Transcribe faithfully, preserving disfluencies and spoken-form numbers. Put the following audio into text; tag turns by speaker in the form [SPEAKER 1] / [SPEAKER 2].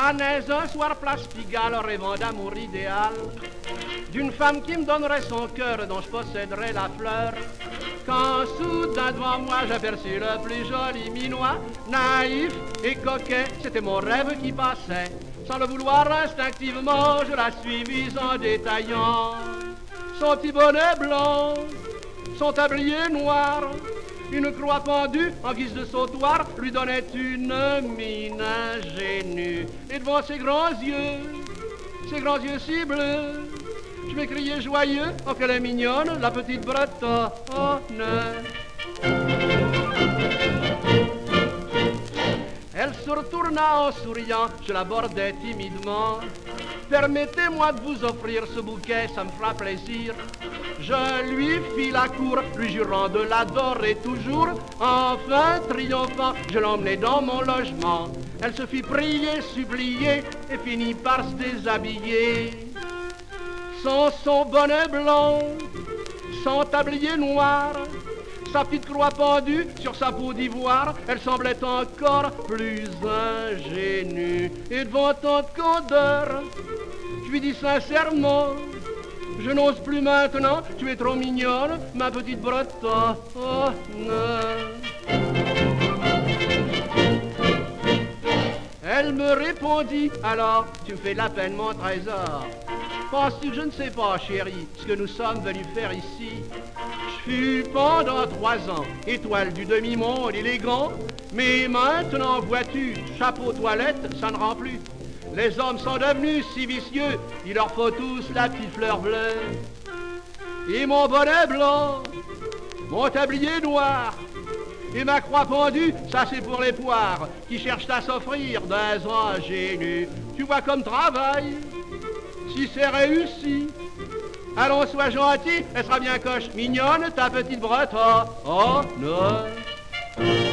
[SPEAKER 1] flânais un soir place Pigalle, rêvant d'amour idéal, d'une femme qui me donnerait son cœur, dont je posséderais la fleur. Quand soudain devant moi j'aperçus le plus joli minois, naïf et coquet, c'était mon rêve qui passait. Sans le vouloir instinctivement, je la suivis en détaillant. Son petit bonnet blanc, son tablier noir, une croix pendue en guise de sautoir lui donnait une mine ingénue. Et devant ses grands yeux, ses grands yeux si bleus, je m'écriais joyeux, oh qu'elle est mignonne, la petite bretonne. Elle se retourna en souriant, je l'abordai timidement. Permettez-moi de vous offrir ce bouquet, ça me fera plaisir. Je lui fis la cour, lui jurant de l'adorer toujours. Enfin, triomphant, je l'emmenai dans mon logement. Elle se fit prier, supplier et finit par se déshabiller. Sans son bonnet blanc, son tablier noir, sa petite croix pendue sur sa peau d'ivoire, elle semblait encore plus ingénue. Et devant tant de candeur, je lui dis sincèrement, je n'ose plus maintenant, tu es trop mignonne, ma petite bretonne. Elle me répondit, alors tu me fais de la peine mon trésor. Penses-tu que je ne sais pas, chérie, ce que nous sommes venus faire ici? Je fus pendant trois ans étoile du demi-monde élégant, mais maintenant, vois-tu, chapeau toilette, ça ne rend plus. Les hommes sont devenus si vicieux, il leur faut tous la petite fleur bleue. Et mon bonnet blanc, mon tablier noir, et ma croix pendue, ça c'est pour les poires qui cherchent à s'offrir des ingénus. Tu vois comme travail, si c'est réussi. Allons, sois gentil, elle sera bien coche, mignonne, ta petite bretonne. Oh non.